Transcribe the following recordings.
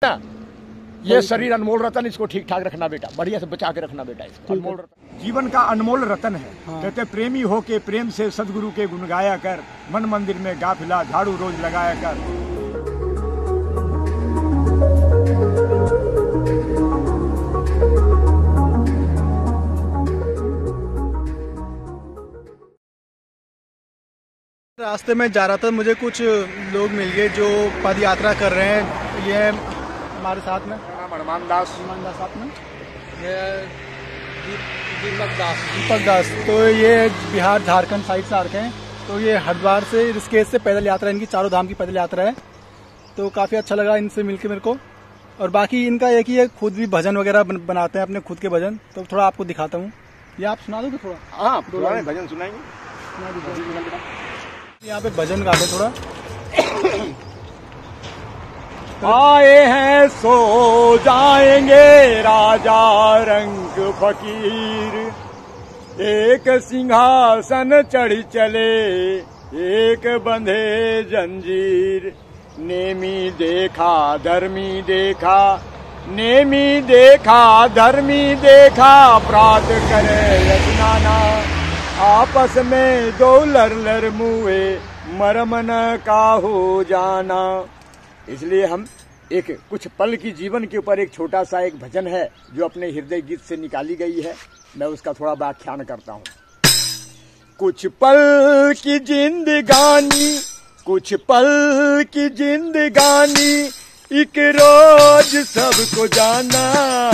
ना। ये शरीर अनमोल रतन, इसको ठीक ठाक रखना बेटा, बढ़िया से बचा के रखना बेटा इसको। अनमोल रतन जीवन का अनमोल रतन है। कहते प्रेमी हो के प्रेम से सदगुरु के गुण गाया कर, मन मंदिर में गाफिला झाड़ू रोज लगाया कर। रास्ते में जा रहा था, मुझे कुछ लोग मिल गए जो पद यात्रा कर रहे हैं। ये हमारे साथ में हनुमान दास साथ में दीपक दास। तो ये बिहार झारखंड साइड से आ रखे हैं। तो ये हरिद्वार से ऋषिकेश से पैदल यात्रा, इनकी चारों धाम की पैदल यात्रा है। तो काफ़ी अच्छा लगा इनसे मिलके मेरे को। और बाकी इनका एक ही है, खुद भी भजन वगैरह बनाते हैं, अपने खुद के भजन। तो थोड़ा आपको दिखाता हूँ, ये आप सुना दोगे थोड़ा? हाँ, भजन सुनाएंगे। यहाँ पे भजन गाते थोड़ा। आए हैं सो जाएंगे राजा रंग फकीर, एक सिंहासन चढ़ चले एक बंधे जंजीर। नेमी देखा धर्मी देखा, नेमी देखा धर्मी देखा, अपराध करे यजनाना, आपस में दो लर मुए मरम न का हो जाना। इसलिए हम एक कुछ पल की जीवन के ऊपर एक छोटा सा एक भजन है जो अपने हृदय गीत से निकाली गई है, मैं उसका थोड़ा व्याख्यान करता हूँ। कुछ पल की जिंदगानी, कुछ पल की जिंदगानी, एक रोज सबको जाना,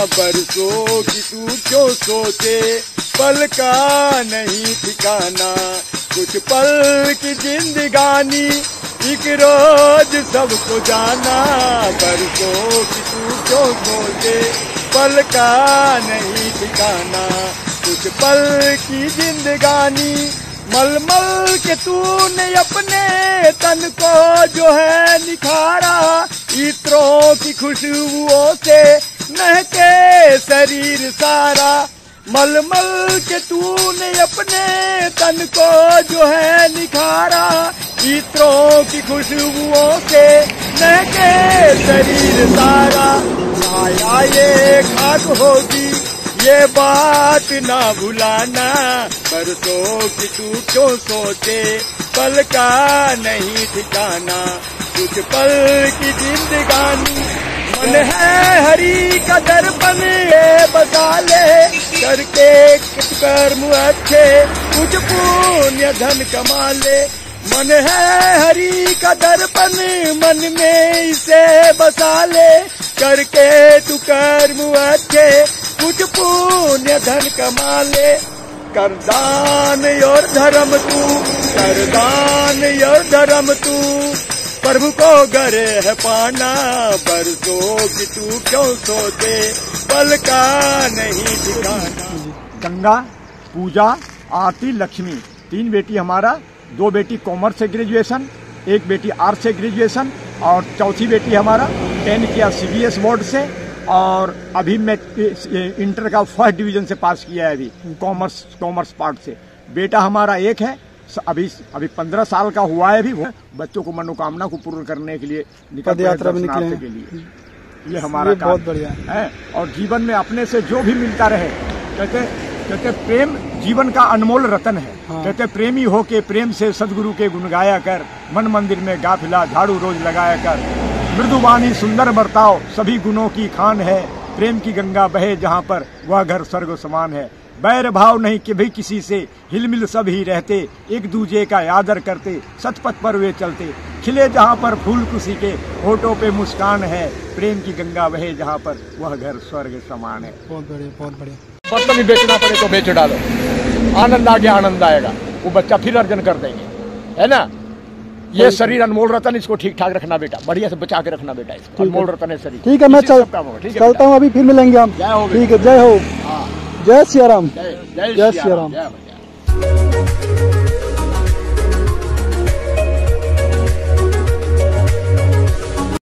बरसों की तू क्यों सोचे, पल का नहीं ठिकाना। कुछ पल की जिंदगानी, एक रोज सबको जाना, बरसों की तू क्यों सोचे, पल का नहीं ठिकाना। कुछ पल की जिंदगानी, मलमल के तूने अपने तन को जो है निखारा, इत्रों की खुशबुओं से महके शरीर सारा। मलमल के तूने अपने तन को जो है निखारा, इत्रों की खुशबुओं से महके शरीर सारा। आया ये खाक होगी ये बात ना भुलाना, बरसों की तू क्यों सोचे, पल का नहीं ठिकाना। कुछ पल की जिंदगानी, मन है हरि का दर्पण ये बसा ले, करके कर्म अच्छे कुछ पुण्य धन कमा ले। मन है हरि का दर्पण मन में इसे बसा ले, करके तू कर्म अच्छे कुछ पुण्य धन कमा ले। करदान और धर्म तू, करदान और धर्म तू, प्रभु को गरे है पाना, बरसों की तू क्यों सोचे, पल का नहीं ठिकाना। गंगा, पूजा, आरती, लक्ष्मी, 3 बेटी हमारा, 2 बेटी कॉमर्स से ग्रेजुएशन, 1 बेटी आर्ट्स से ग्रेजुएशन और चौथी बेटी हमारा 10 किया CBS बोर्ड से। और अभी मैं इंटर का फर्स्ट डिवीजन से पास किया है, अभी कॉमर्स पार्ट से। बेटा हमारा 1 है, अभी 15 साल का हुआ है, अभी बच्चों को मनोकामना को पूर्ण करने के लिए पद यात्रा में निकले के लिए ये हमारा काम बहुत बढ़िया है। और जीवन में अपने से जो भी मिलता रहे, कहते प्रेम जीवन का अनमोल रतन है। कहते प्रेमी हो के प्रेम से सदगुरु के गुण गाया कर, मन मंदिर में गाफिला झाड़ू रोज लगाया कर। मृदुवाणी सुंदर बर्ताव सभी गुणों की खान है, प्रेम की गंगा बहे जहाँ पर वह घर स्वर्ग समान है। बैर भाव नहीं कि भी किसी से, हिलमिल सब ही रहते, एक दूजे का आदर करते, सतपथ पर वे चलते। खिले जहाँ पर फूल खुशी के, होठों पे मुस्कान है, प्रेम की गंगा बहे जहाँ पर वह घर स्वर्ग समान है। बहुत बढ़िया, बहुत बढ़िया। बर्तन भी बेचना पड़े तो बेच डालो, आनंद आ गया आनंद आएगा, वो बच्चा फिर अर्जन कर देंगे, है ना। ये शरीर अनमोल रतन, इसको ठीक ठाक रखना बेटा, बढ़िया से बचा के रखना बेटा इसको। अनमोल रतन है शरीर। ठीक है, मैं चलता हूँ, अभी फिर मिलेंगे हम। ठीक है, जय हो। जय सिया राम। जय सिया राम।